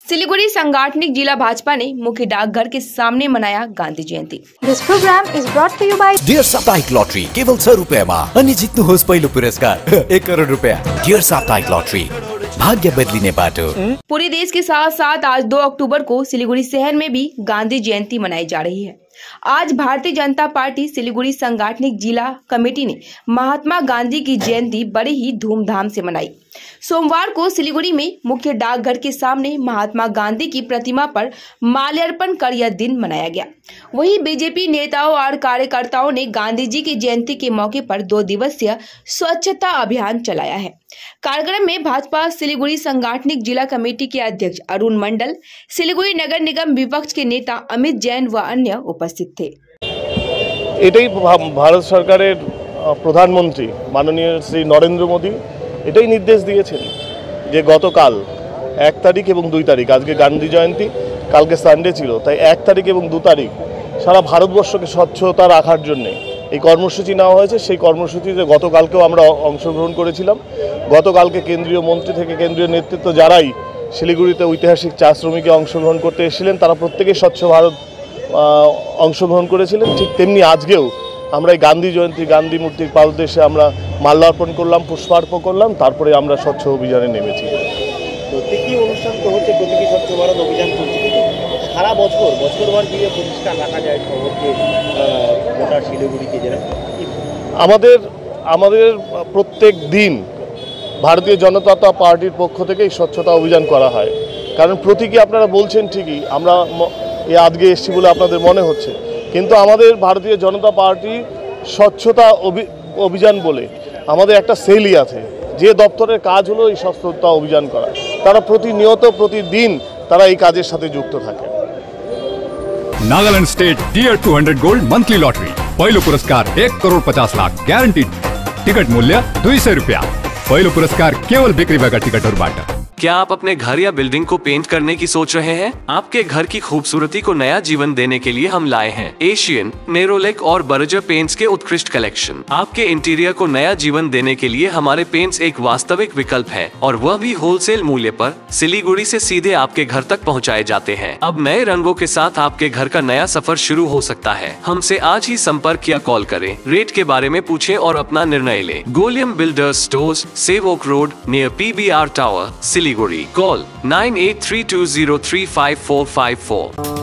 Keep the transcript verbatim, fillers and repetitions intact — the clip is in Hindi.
सिलीगुड़ी सांगठनिक जिला भाजपा ने मुख्य डाकघर के सामने मनाया Gandhi Jayanti. This program is brought to you by Dear साप्ताहिक लॉटरी केवल सौ रुपयामा अनि जित्नुहोस् पहिलो पुरस्कार एक करोड़ रुपया। डियर साप्ताहिक लॉटरी, भाग्य बदलिने बाटो। पूरे देश के साथ साथ आज दो अक्टूबर को सिलीगुड़ी शहर में भी गांधी जयंती मनाई जा रही है। आज भारतीय जनता पार्टी सिलीगुड़ी सांगठनिक जिला कमेटी ने महात्मा गांधी की जयंती बड़े ही धूमधाम से मनाई। सोमवार को सिलीगुड़ी में मुख्य डाकघर के सामने महात्मा गांधी की प्रतिमा पर माल्यार्पण कर यह दिन मनाया गया। वहीं बीजेपी नेताओं और कार्यकर्ताओं ने गांधी जी की जयंती के मौके पर दो दिवसीय स्वच्छता अभियान चलाया है। कार्यक्रम में भाजपा सिलीगुड़ी सांगठनिक जिला कमेटी के अध्यक्ष अरुण मंडल, सिलीगुड़ी नगर निगम विपक्ष के नेता अमित जैन व अन्य उपस्थित थे। এটাই ভারত সরকারের প্রধানমন্ত্রী মাননীয় শ্রী নরেন্দ্র মোদী এটাই নির্দেশ দিয়েছেন যে গতকাল এক তারিখ এবং দুই তারিখ, আজকে গান্ধী জয়ন্তী, কালকে সানডে ছিল, তাই এক তারিখ এবং দু তারিখ সারা ভারতবর্ষকে স্বচ্ছতা রাখার জন্য এই কর্মসূচি নেওয়া হয়েছে। সেই কর্মসূচিতে গতকালকেও আমরা অংশগ্রহণ করেছিলাম। গতকালকে কেন্দ্রীয় মন্ত্রী থেকে কেন্দ্রীয় নেতৃত্ব যারাই শিলিগুড়িতে ঐতিহাসিক চা শ্রমিকে অংশগ্রহণ করতে এসেছিলেন তারা প্রত্যেকেই স্বচ্ছ ভারত অংশগ্রহণ করেছিলেন। ঠিক তেমনি আজকেও আমরা এই গান্ধী জয়ন্তী গান্ধী মূর্তির পাদদেশে আমরা মাল্যার্পণ করলাম, পুষ্পার্পণ করলাম, তারপরে আমরা স্বচ্ছ অভিযানে নেমেছি। প্রত্যেকই অনুষ্ঠান তো হচ্ছে, প্রত্যেকই স্বচ্ছ ভারত অভিযান চলছে, কিন্তু সারা বছর বছরবার দিয়ে পরিষ্কার রাখা যায় শহরকে, গোটা শিলিগুড়িকে যেন আমাদের আমাদের প্রত্যেক দিন ভারতীয় জনতা পার্টির পক্ষ থেকে এই স্বচ্ছতা অভিযান করা হয়। কারণ প্রতীকী আপনারা বলছেন ঠিকই, আমরা এই আজকে এসছি বলে আপনাদের মনে হচ্ছে, কিন্তু আমাদের ভারতীয় জনতা পার্টি স্বচ্ছতা অভিযান বলে আমাদের একটা সেলই আছে, যে দপ্তরের কাজ হলো এই স্বচ্ছতা অভিযান করা। তারা প্রতিনিয়ত প্রতিদিন তারা এই কাজের সাথে যুক্ত থাকে। Nagaland state Dear two hundred gold monthly lottery, पहिलो पुरस्कार एक करोड़ पचास लाख ग्यारंटीड। टिकट मूल्य दुई सौ रुपया। पहिलो पुरस्कार केवल बिक्री भएका टिकटहरूबाट। क्या आप अपने घर या बिल्डिंग को पेंट करने की सोच रहे हैं? आपके घर की खूबसूरती को नया जीवन देने के लिए हम लाए हैं एशियन, नेरोलेक और बर्जर पेंट्स के उत्कृष्ट कलेक्शन। आपके इंटीरियर को नया जीवन देने के लिए हमारे पेंट्स एक वास्तविक विकल्प है, और वह भी होलसेल मूल्य पर सिलीगुड़ी से सीधे आपके घर तक पहुंचाए जाते हैं। अब नए रंगों के साथ आपके घर का नया सफर शुरू हो सकता है। हमसे आज ही संपर्क या कॉल करें, रेट के बारे में पूछें और अपना निर्णय लें। गोलियम builders stores, Sevoke road near P B R tower, Siliguri. Call nine eight three two zero three five four five four.